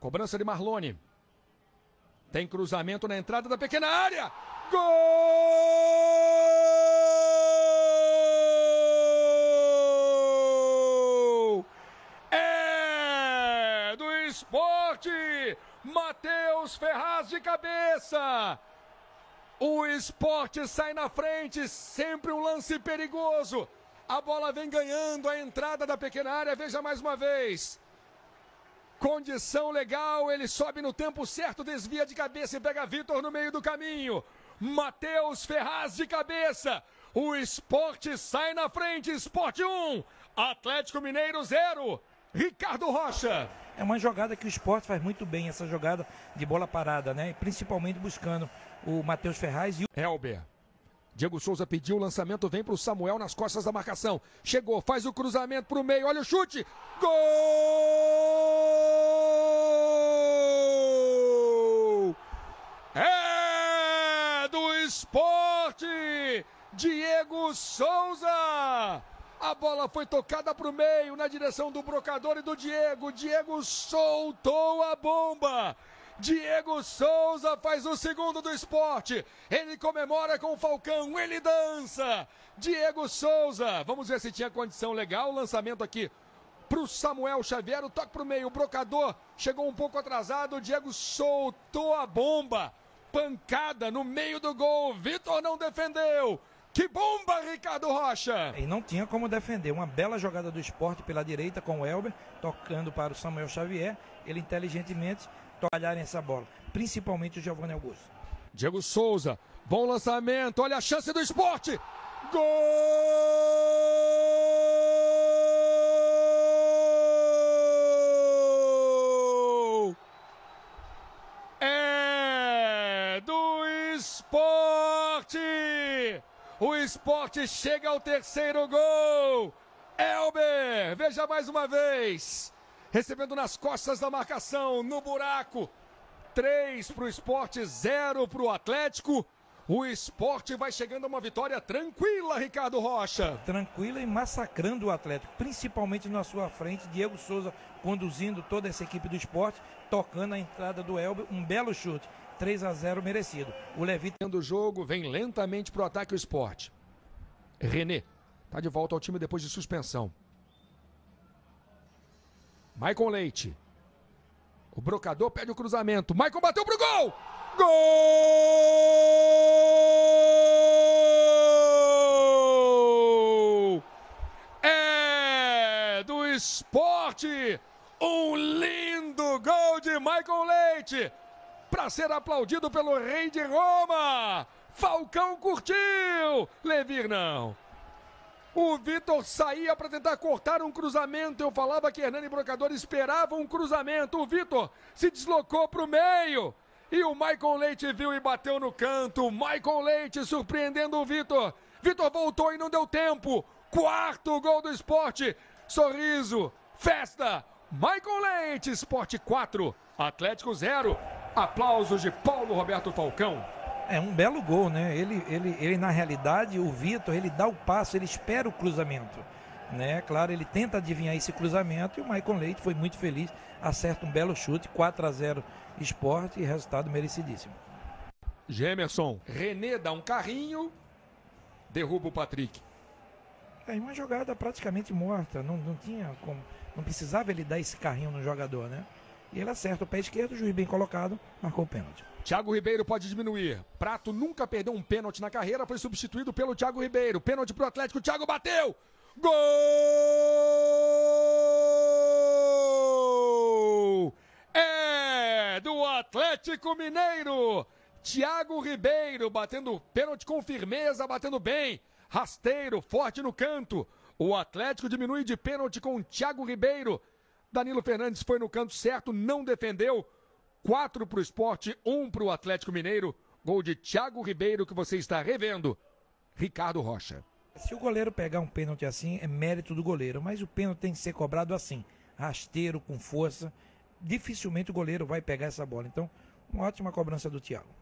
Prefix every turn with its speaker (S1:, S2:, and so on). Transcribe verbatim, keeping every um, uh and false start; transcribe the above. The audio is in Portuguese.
S1: Cobrança de Marlone. Tem cruzamento na entrada da pequena área. Gol! É do Sport! Matheus Ferraz de cabeça. O Sport sai na frente, sempre um lance perigoso. A bola vem ganhando a entrada da pequena área, veja mais uma vez. Condição legal, ele sobe no tempo certo, desvia de cabeça e pega Vitor no meio do caminho. Matheus Ferraz de cabeça. O Sport sai na frente, Sport um, Atlético Mineiro zero. Ricardo Rocha.
S2: É uma jogada que o Sport faz muito bem, essa jogada de bola parada, né? Principalmente buscando o Matheus Ferraz e o
S1: Elber. Diego Souza pediu o lançamento, vem para o Samuel nas costas da marcação. Chegou, faz o cruzamento para o meio, olha o chute. Gol! É do Sport! Diego Souza! A bola foi tocada para o meio, na direção do brocador e do Diego. Diego soltou a bomba. Diego Souza faz o segundo do Sport. Ele comemora com o Falcão, ele dança. Diego Souza. Vamos ver se tinha condição legal. O lançamento aqui para o Samuel Xavier. O toque para o meio. O brocador chegou um pouco atrasado. O Diego soltou a bomba. Pancada no meio do gol. Vitor não defendeu. Que bomba, Ricardo Rocha!
S2: E não tinha como defender. Uma bela jogada do Sport pela direita com o Elber, tocando para o Samuel Xavier. Ele inteligentemente trabalharem essa bola, principalmente o Giovanni Augusto.
S1: Diego Souza, bom lançamento, olha a chance do Sport! Gol! É do Sport! O Sport chega ao terceiro gol! Elber, veja mais uma vez! Recebendo nas costas da marcação, no buraco. três para o Sport, zero para o Atlético. O Sport vai chegando a uma vitória tranquila, Ricardo Rocha.
S2: Tranquila e massacrando o Atlético, principalmente na sua frente. Diego Souza conduzindo toda essa equipe do Sport, tocando a entrada do Elber, um belo chute. três a zero merecido. O Levi
S1: tendo o jogo, vem lentamente para o ataque o Sport. René está de volta ao time depois de suspensão. Maicon Leite. O brocador pede o cruzamento. Maicon bateu pro gol! Gol! É do Sport! Um lindo gol de Maicon Leite! Para ser aplaudido pelo Rei de Roma! Falcão curtiu! Levir não! O Vitor saía para tentar cortar um cruzamento. Eu falava que Hernani Brocador esperava um cruzamento. O Vitor se deslocou para o meio. E o Maicon Leite viu e bateu no canto. Maicon Leite surpreendendo o Vitor. Vitor voltou e não deu tempo. Quarto gol do Sport. Sorriso, festa. Maicon Leite, Sport quatro, Atlético zero. Aplausos de Paulo Roberto Falcão.
S2: É um belo gol, né? Ele, ele, ele na realidade, o Vitor, ele dá o passo, ele espera o cruzamento, né? Claro, ele tenta adivinhar esse cruzamento e o Maicon Leite foi muito feliz, acerta um belo chute, quatro a zero Sport e resultado merecidíssimo.
S1: Gemerson, René dá um carrinho, derruba o Patrick.
S2: É uma jogada praticamente morta, não, não tinha como, não precisava ele dar esse carrinho no jogador, né? E ele acerta o pé esquerdo, o juiz bem colocado, marcou o pênalti.
S1: Thiago Ribeiro pode diminuir. Prato nunca perdeu um pênalti na carreira, foi substituído pelo Thiago Ribeiro. Pênalti pro Atlético, o Thiago bateu! Gol! É do Atlético Mineiro! Thiago Ribeiro batendo pênalti com firmeza, batendo bem. Rasteiro, forte no canto. O Atlético diminui de pênalti com o Thiago Ribeiro. Danilo Fernandes foi no canto certo, não defendeu. quatro para o Sport, um para o Atlético Mineiro. Gol de Thiago Ribeiro que você está revendo. Ricardo Rocha.
S2: Se o goleiro pegar um pênalti assim, é mérito do goleiro. Mas o pênalti tem que ser cobrado assim, rasteiro, com força. Dificilmente o goleiro vai pegar essa bola. Então, uma ótima cobrança do Thiago.